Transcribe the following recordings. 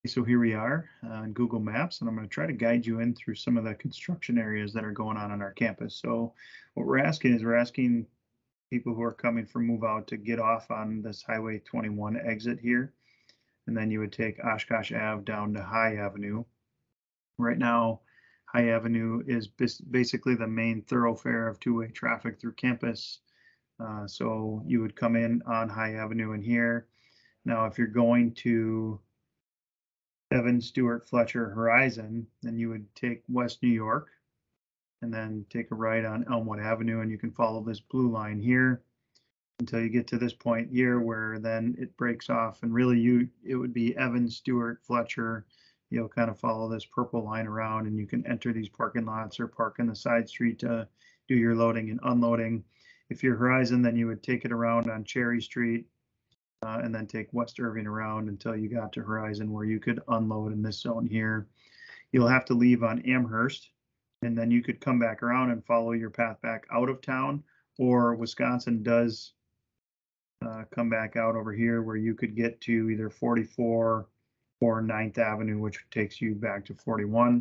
So here we are on Google Maps, and I'm going to try to guide you in through some of the construction areas that are going on our campus. So what we're asking people who are coming for move out to get off on this Highway 21 exit here, and then you would take Oshkosh Ave down to High Avenue. Right now, High Avenue is basically the main thoroughfare of two-way traffic through campus. So you would come in on High Avenue in here. Now, if you're going to Evan Stewart Fletcher Horizon, then you would take West New York and then take a right on Elmwood Avenue, and you can follow this blue line here until you get to this point here where then it breaks off, and really it would be Evan Stewart Fletcher. You'll kind of follow this purple line around, and you can enter these parking lots or park in the side street to do your loading and unloading. If you're Horizon, then you would take it around on Cherry Street, and then take West Irving around until you got to Horizon where you could unload in this zone here. You'll have to leave on Amherst, and then you could come back around and follow your path back out of town, or Wisconsin does come back out over here where you could get to either 44 or 9th Avenue, which takes you back to 41.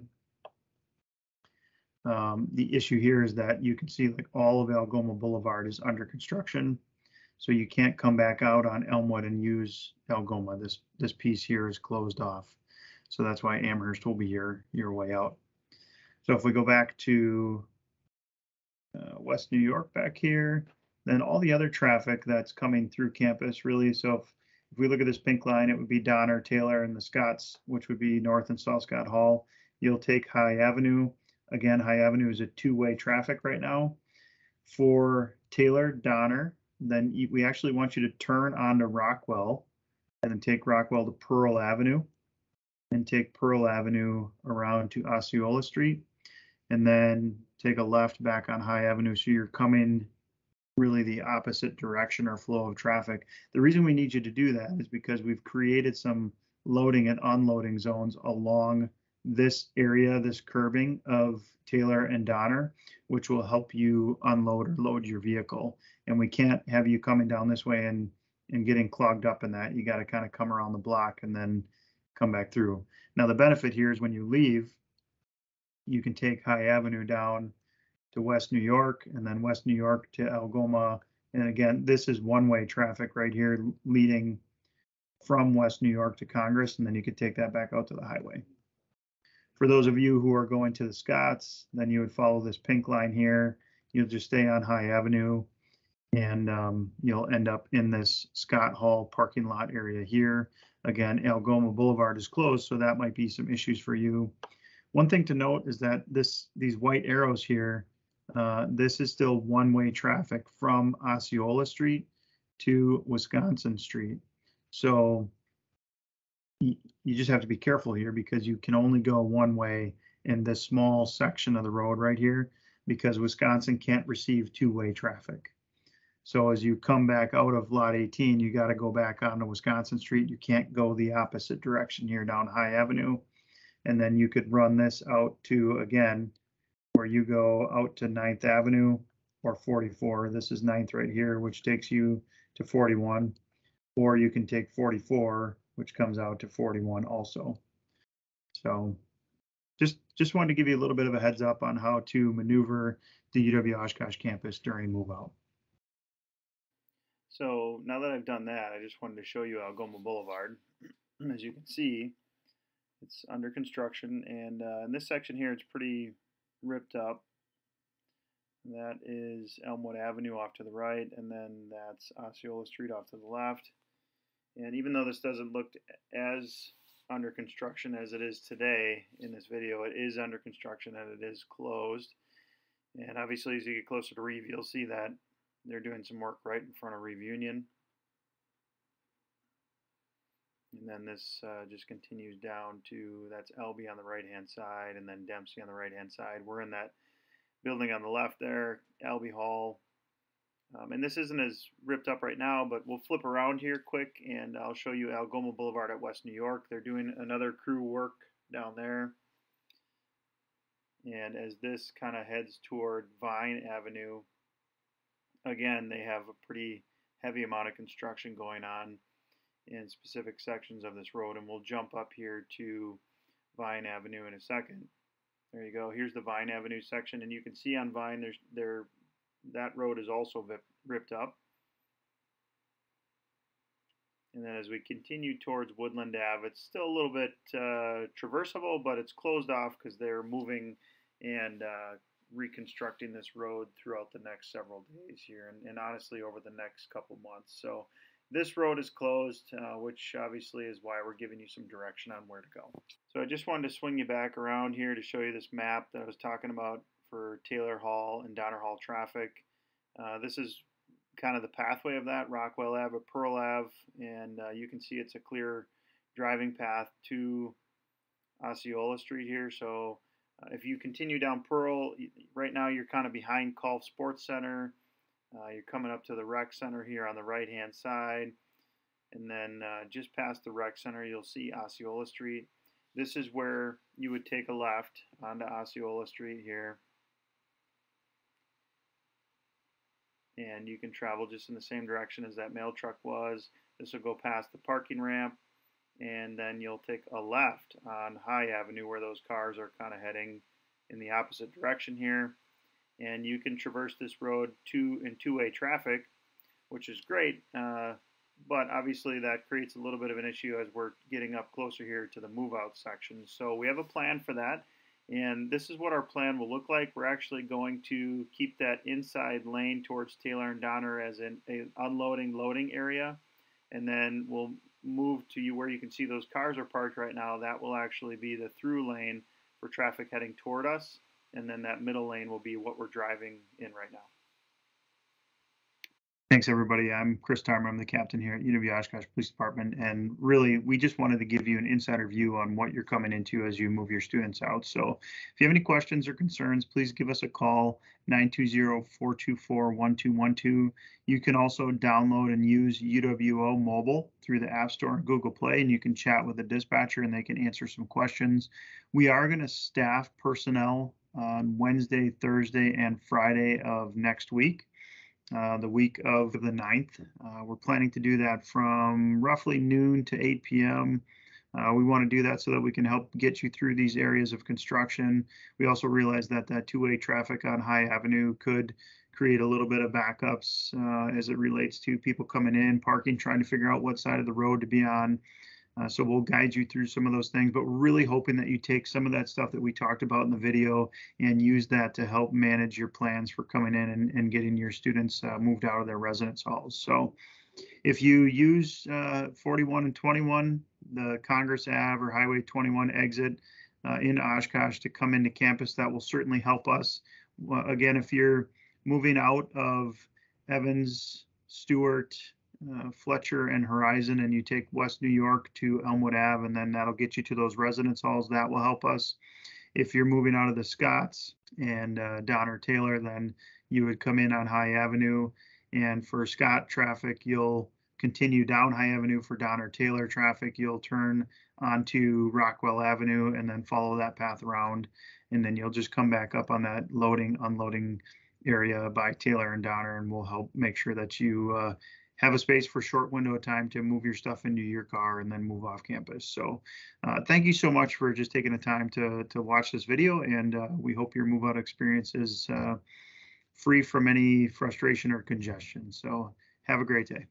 The issue here is that you can see like all of Algoma Boulevard is under construction. So you can't come back out on Elmwood and use Algoma. This piece here is closed off. So that's why Amherst will be your way out. So if we go back to West New York back here, then all the other traffic that's coming through campus really. So if we look at this pink line, it would be Donner, Taylor, and the Scotts, which would be North and South Scott Hall. You'll take High Avenue. Again, High Avenue is a two-way traffic right now. For Taylor, Donner, then we actually want you to turn onto Rockwell and then take Rockwell to Pearl Avenue and take Pearl Avenue around to Osceola Street and then take a left back on High Avenue. So you're coming really the opposite direction or flow of traffic. The reason we need you to do that is because we've created some loading and unloading zones along this area, this curbing of Taylor and Donner, which will help you unload or load your vehicle. And we can't have you coming down this way and getting clogged up in that. You got to kind of come around the block and then come back through. Now, the benefit here is when you leave, you can take High Avenue down to West New York and then West New York to Algoma. And again, this is one-way traffic right here leading from West New York to Congress, and then you could take that back out to the highway. For those of you who are going to the Scotts, then you would follow this pink line here. You'll just stay on High Avenue, and you'll end up in this Scott Hall parking lot area here. Again, Algoma Boulevard is closed, so that might be some issues for you. One thing to note is that these white arrows here, this is still one-way traffic from Osceola Street to Wisconsin Street. So you just have to be careful here because you can only go one way in this small section of the road right here because Wisconsin can't receive two-way traffic. So as you come back out of lot 18, you got to go back onto Wisconsin Street. You can't go the opposite direction here down High Avenue. And then you could run this out to, again, where you go out to 9th Avenue or 44. This is 9th right here, which takes you to 41. Or you can take 44, which comes out to 41 also. So just wanted to give you a little bit of a heads up on how to maneuver the UW Oshkosh campus during move out. So now that I've done that, I just wanted to show you Algoma Boulevard. As you can see, it's under construction, and in this section here, it's pretty ripped up. That is Elmwood Avenue off to the right, and then that's Osceola Street off to the left. And even though this doesn't look as under construction as it is today in this video, it is under construction and it is closed. And obviously, as you get closer to Reeve, you'll see that they're doing some work right in front of Reeve Union. And then this just continues down to, that's Elby on the right-hand side, and then Dempsey on the right-hand side. We're in that building on the left there, Elby Hall. And this isn't as ripped up right now, but we'll flip around here quick, and I'll show you Algoma Boulevard at West New York. They're doing another crew work down there. And as this kind of heads toward Vine Avenue, again, they have a pretty heavy amount of construction going on. in specific sections of this road, and we'll jump up here to Vine Avenue in a second. There you go. Here's the Vine Avenue section, and you can see on Vine that road is also ripped up. And then as we continue towards Woodland Ave, it's still a little bit traversable, but it's closed off because they're moving and reconstructing this road throughout the next several days here, and honestly over the next couple months. So this road is closed, which obviously is why we're giving you some direction on where to go. So I just wanted to swing you back around here to show you this map that I was talking about for Taylor Hall and Donner Hall traffic. This is kind of the pathway of that, Rockwell Ave, Pearl Ave, and you can see it's a clear driving path to Osceola Street here. So if you continue down Pearl, right now you're kind of behind Colf Sports Center. You're coming up to the rec center here on the right hand side, and then just past the rec center you'll see Osceola Street. This is where you would take a left onto Osceola Street here, and you can travel just in the same direction as that mail truck was. This will go past the parking ramp, and then you'll take a left on High Avenue where those cars are kind of heading in the opposite direction here. And you can traverse this road in two-way traffic, which is great, but obviously that creates a little bit of an issue as we're getting up closer here to the move-out section. So we have a plan for that, and this is what our plan will look like. We're actually going to keep that inside lane towards Taylor and Donner as an unloading, loading area, and then we'll move to where you can see those cars are parked right now. That will actually be the through lane for traffic heading toward us, and then that middle lane will be what we're driving in right now. Thanks, everybody. I'm Chris Tarmer. I'm the captain here at UW Oshkosh Police Department, and really, we just wanted to give you an insider view on what you're coming into as you move your students out. So if you have any questions or concerns, please give us a call, 920-424-1212. You can also download and use UWO Mobile through the App Store and Google Play, and you can chat with the dispatcher and they can answer some questions. We are going to staff personnel on Wednesday, Thursday, and Friday of next week. The week of the 9th. We're planning to do that from roughly noon to 8 p.m. We want to do that so that we can help get you through these areas of construction. We also realize that that two-way traffic on High Avenue could create a little bit of backups as it relates to people coming in, parking, trying to figure out what side of the road to be on. So we'll guide you through some of those things, but we're really hoping that you take some of that stuff that we talked about in the video and use that to help manage your plans for coming in and getting your students moved out of their residence halls. So if you use 41 and 21, the Congress Ave or Highway 21 exit in Oshkosh to come into campus, that will certainly help us. Again, if you're moving out of Evans, Stewart, Fletcher and Horizon, and you take West New York to Elmwood Ave, and then that'll get you to those residence halls. That will help us. If you're moving out of the Scotts and Donner Taylor, then you would come in on High Avenue, and for Scott traffic, you'll continue down High Avenue. For Donner Taylor traffic, you'll turn onto Rockwell Avenue and then follow that path around, and then you'll just come back up on that loading, unloading area by Taylor and Donner, and we'll help make sure that you have a space for a short window of time to move your stuff into your car and then move off campus. So thank you so much for just taking the time to watch this video, and we hope your move out experience is free from any frustration or congestion. So have a great day.